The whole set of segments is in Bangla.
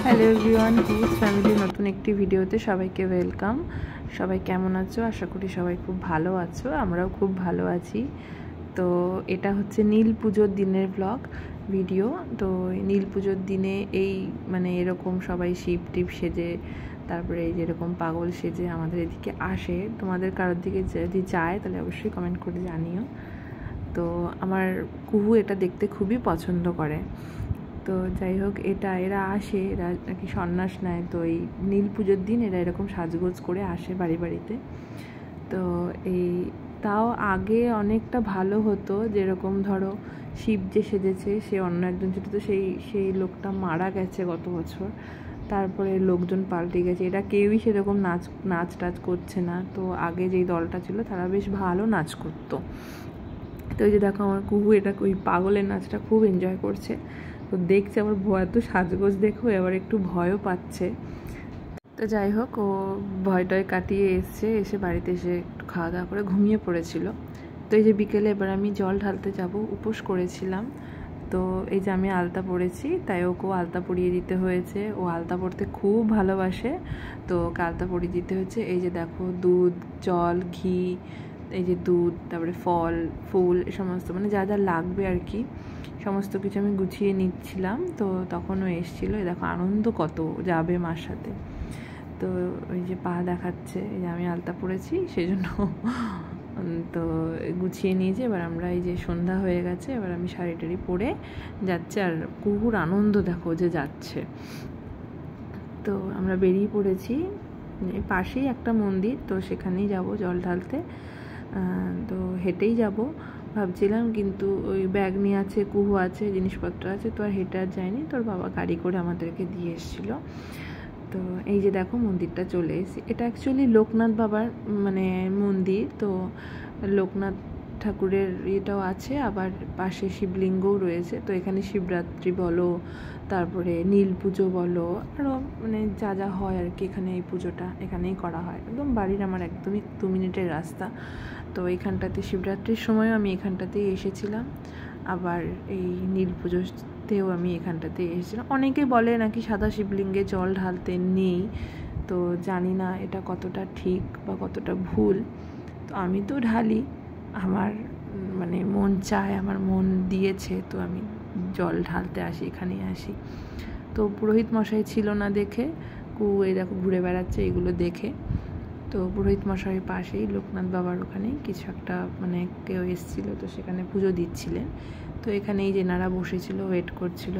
হ্যালো এভরিওয়ান, হুজ ফ্যামিলি নতুন একটি ভিডিওতে সবাইকে ওয়েলকাম। সবাই কেমন আছো? আশা করি সবাই খুব ভালো আছো, আমরাও খুব ভালো আছি। তো এটা হচ্ছে নীল পুজোর দিনের ব্লগ ভিডিও। তো নীল পুজোর দিনে এই এরকম সবাই শিব টিপ সেজে, তারপরে এই যেরকম পাগল সেজে আমাদের এদিকে আসে। তোমাদের কারোর দিকে যদি যায় তাহলে অবশ্যই কমেন্ট করে জানিও। তো আমার কুহু এটা দেখতে খুবই পছন্দ করে। তো যাই হোক, এরা আসে, এরা নাকি সন্ন্যাস নেয়। তো এই নীল পুজোর দিন এরা এরকম সাজগোজ করে আসে বাড়িতে। তো এই তাও আগে অনেকটা ভালো হতো, যেরকম ধরো শিব যে সেজেছে সে অন্য একজন ছিল, তো সেই লোকটা মারা গেছে গত বছর। তারপরে লোকজন পাল্টে গেছে, এরা কেউই সেরকম নাচ টাচ করছে না। তো আগে যেই দলটা ছিল তারা বেশ ভালো নাচ করতো। তো এই যে দেখো আমার কুহু এটা ওই পাগলের নাচটা খুব এনজয় করছে। তো দেখছে আমার ভয়, তো সাজগোজ দেখো এবার একটু ভয়ও পাচ্ছে। তো যাই হোক, ও ভয় টয় কাটিয়ে এসে বাড়িতে এসে একটু খাওয়া দাওয়া করে ঘুমিয়ে পড়েছিল। তো এই যে বিকেলে এবার আমি জল ঢালতে যাব, উপোস করেছিলাম। তো এই যে আমি আলতা পরেছি, তাই ওকেও আলতা পরিয়ে দিতে হয়েছে। ও আলতা পরতে খুব ভালোবাসে, তো ওকে আলতা পরিয়ে দিতে হয়েছে। এই যে দেখো দুধ, জল, ঘি, এই যে দুধ, তারপরে ফল ফুল, এ সমস্ত যা যা লাগবে আর কি সমস্ত কিছু আমি গুছিয়ে নিচ্ছিলাম। তো তখন ও এসেছিলো। দেখো আনন্দ কত, যাবে মার সাথে। তো ওই যে পা দেখাচ্ছে, এই যে আমি আলতা পরেছি সেই জন্য। তো গুছিয়ে নিয়েছি। এবার আমরা এই যে সন্ধ্যা হয়ে গেছে, এবার আমি শাড়ি টাড়ি পরে যাচ্ছে। আর কুকুর আনন্দ দেখো যে যাচ্ছে। তো আমরা বেরিয়ে পড়েছি, পাশেই একটা মন্দির, তো সেখানেই যাব জল ঢালতে। তো হেঁটেই যাব ভাবছিলাম, কিন্তু ওই ব্যাগ নিয়ে আছে, কুহু আছে, জিনিসপত্র আছে, তো আর হেঁটে আর যায়নি। তোর বাবা গাড়ি করে আমাদেরকে দিয়ে এসেছিলো। তো এই যে দেখো মন্দিরটা চলে এসেছি। এটা অ্যাকচুয়ালি লোকনাথ বাবার মন্দির। তো লোকনাথ ঠাকুরের ইয়েটাও আছে, আবার পাশে শিবলিঙ্গও রয়েছে। তো এখানে শিবরাত্রি বলো, তারপরে নীল পুজো বলো, আরও যা যা হয় আর কি, এখানে এই পুজোটা এখানেই করা হয়। একদম বাড়ির আমার একদমই 2 মিনিটের রাস্তা। তো এইখানটাতে শিবরাত্রির সময়ও আমি এখানটাতেই এসেছিলাম, আবার এই নীল পুজোতেও আমি এখানটাতেই এসেছিলাম। অনেকে বলে নাকি সাদা শিবলিঙ্গে জল ঢালতে নেই, তো জানি না এটা কতটা ঠিক বা কতটা ভুল। তো আমি তো ঢালি, আমার মন চায়, আমার মন দিয়েছে, তো আমি জল ঢালতে আসি, এখানেই আসি। তো পুরোহিত মশাই ছিল না দেখে এই দেখো ঘুরে বেড়াচ্ছে এগুলো দেখে। তো পুরোহিত মশাইয়ের পাশেই লোকনাথ বাবার ওখানেই কিছু একটা কেউ এসেছিলো, তো সেখানে পুজো দিচ্ছিলেন। তো এখানেই যে নারা বসেছিল, ওয়েট করছিল।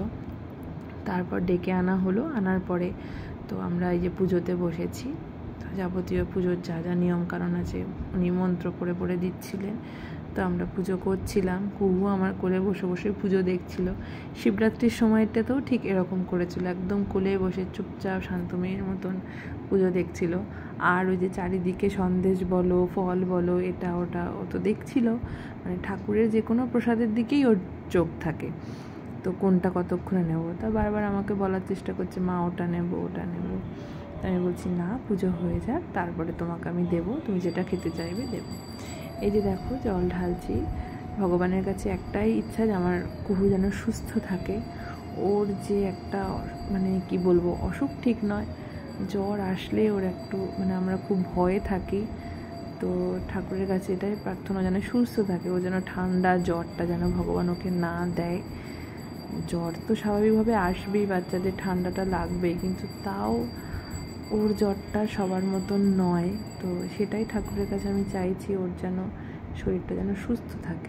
তারপর ডেকে আনা হলো, আনার পরে তো আমরা এই যে পুজোতে বসেছি। তো যাবতীয় পুজোর যা যা নিয়মকানুন আছে উনি মন্ত্র পড়ে পড়ে দিচ্ছিলেন। তো আমরা পুজো করছিলাম, কুহু আমার কোলে বসে বসে পুজো দেখছিল। শিবরাত্রির সময়টাতেও ঠিক এরকম করেছিল, একদম কোলে বসে চুপচাপ শান্ত মেয়ের মতন পুজো দেখছিল। আর ওই যে চারিদিকে সন্দেশ বলো, ফল বলো, এটা ওটা ও তো দেখছিল। ঠাকুরের যে কোনো প্রসাদের দিকেই ওর চোখ থাকে। তো কোনটা কতক্ষণে নেব, তা বারবার আমাকে বলার চেষ্টা করছে, মা ওটা নেব ওটা নেব। আমি বলছি না, পুজো হয়ে যাক, তারপরে তোমাকে আমি দেবো, তুমি যেটা খেতে চাইবে দেবো। এই যে দেখো জল ঢালছি। ভগবানের কাছে একটাই ইচ্ছা যে আমার কুহু যেন সুস্থ থাকে। ওর যে একটা কি বলবো, অসুখ ঠিক নয়, জ্বর আসলে ওর একটু আমরা খুব ভয়ে থাকি। তো ঠাকুরের কাছে এটাই প্রার্থনা, যেন সুস্থ থাকে ও, যেন ঠান্ডা জ্বরটা যেন ভগবান ওকে না দেয়। জ্বর তো স্বাভাবিকভাবে আসবেই, বাচ্চাদের ঠান্ডাটা লাগবেই, কিন্তু তাও ওর জ্বরটা সবার মতন নয়। তো সেটাই ঠাকুরের কাছে আমি চাইছি, ওর যেন শরীরটা যেন সুস্থ থাকে।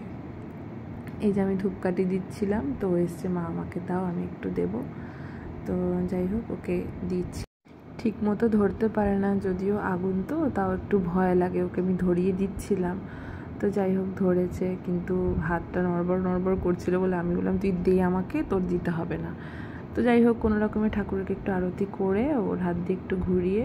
এই যে আমি ধূপকাঠি দিচ্ছিলাম, তো এসছে, মা আমাকে দাও, আমি একটু দেব। তো যাই হোক, ওকে দিচ্ছি। ঠিক মতো ধরতে পারে না, যদিও আগুন তো, তাও একটু ভয় লাগে, ওকে আমি ধরিয়ে দিচ্ছিলাম। তো যাই হোক ধরেছে, কিন্তু হাতটা নড়বড় করছিল বলে আমি বললাম, তুই দে আমাকে, তোর দিতে হবে না। তো যাই হোক, কোনো রকমে ঠাকুরকে একটু আরতি করে ওর হাত দিয়ে একটু ঘুরিয়ে,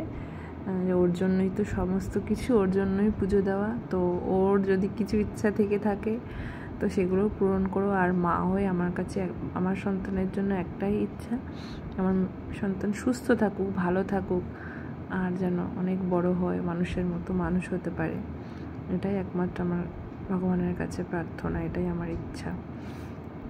ওর জন্যই তো সমস্ত কিছু, ওর জন্যই পুজো দেওয়া। তো ওর যদি কিছু ইচ্ছা থেকে থাকে তো সেগুলো পূরণ করো। আর মা হয়ে আমার কাছে আমার সন্তানের জন্য একটাই ইচ্ছা, আমার সন্তান সুস্থ থাকুক, ভালো থাকুক, আর যেন অনেক বড় হয়, মানুষের মতো মানুষ হতে পারে। এটাই একমাত্র আমার ভগবানের কাছে প্রার্থনা, এটাই আমার ইচ্ছা। তো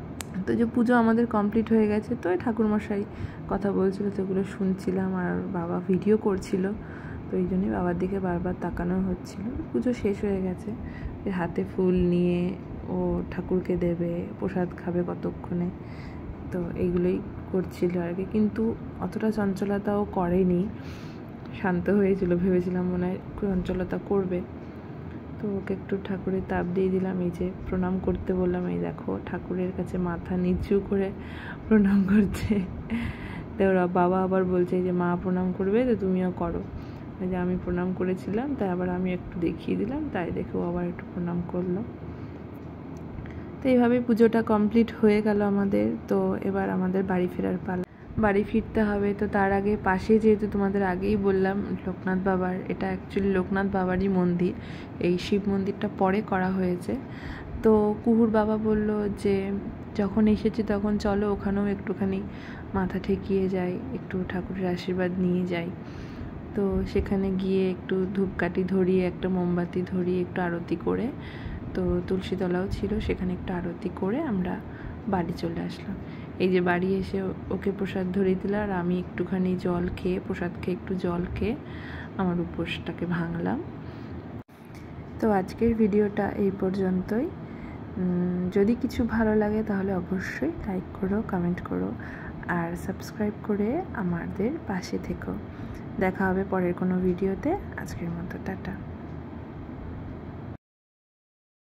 তো যে পুজো আমাদের কমপ্লিট হয়ে গেছে, তো ঠাকুরমশাই কথা বলছিল, তো এগুলো শুনছিলাম, আর বাবা ভিডিও করছিল, তো এই জন্যই বাবার দিকে বারবার তাকানো হচ্ছিল। পুজো শেষ হয়ে গেছে, হাতে ফুল নিয়ে ও ঠাকুরকে দেবে, প্রসাদ খাবে কতক্ষণে, তো এইগুলোই করছিল আর কি। কিন্তু অতটা চঞ্চলতাও করেনি, শান্ত হয়েছিল, ভেবেছিলাম মনে হয় চঞ্চলতা করবে। তো ওকে একটু ঠাকুরের তাপ দিয়ে দিলাম, এই যে প্রণাম করতে বললাম, এই দেখো ঠাকুরের কাছে মাথা নিচু করে প্রণাম করছে। তো ওরা বাবা আবার বলছে যে মা প্রণাম করবে, তো তুমিও করো। যে আমি প্রণাম করেছিলাম, তাই আবার আমি একটু দেখিয়ে দিলাম, তাই দেখেও আবার একটু প্রণাম করলো। তো এইভাবেই পুজোটা কমপ্লিট হয়ে গেল আমাদের। তো এবার আমাদের বাড়ি ফেরার পালা, বাড়ি ফিরতে হবে। তো তার আগে পাশে, যেহেতু তোমাদের আগেই বললাম লোকনাথ বাবার, এটা অ্যাকচুয়ালি লোকনাথ বাবারই মন্দির, এই শিব মন্দিরটা পরে করা হয়েছে। তো কুহুর বাবা বলল যে যখন এসেছি তখন চলো ওখানেও একটুখানি মাথা ঠেকিয়ে যাই, একটু ঠাকুরের আশীর্বাদ নিয়ে যাই। তো সেখানে গিয়ে একটু ধূপকাঠি ধরিয়ে, একটা মোমবাতি ধরিয়ে একটু আরতি করে, তো তুলসীতলাও ছিল, সেখানে একটু আরতি করে আমরা বাড়ি চলে আসলাম। এই যে বাড়ি এসে ওকে প্রসাদ ধরিয়ে দিল, আর আমি একটুখানি জল খেয়ে, প্রসাদ খেয়ে একটু জল খেয়ে আমার উপোসটাকে ভাঙলাম। তো আজকের ভিডিওটা এই পর্যন্তই। যদি কিছু ভালো লাগে তাহলে অবশ্যই লাইক করো, কমেন্ট করো, আর সাবস্ক্রাইব করে আমাদের পাশে থেকো। দেখা হবে পরের কোনো ভিডিওতে। আজকের মতো টাটা।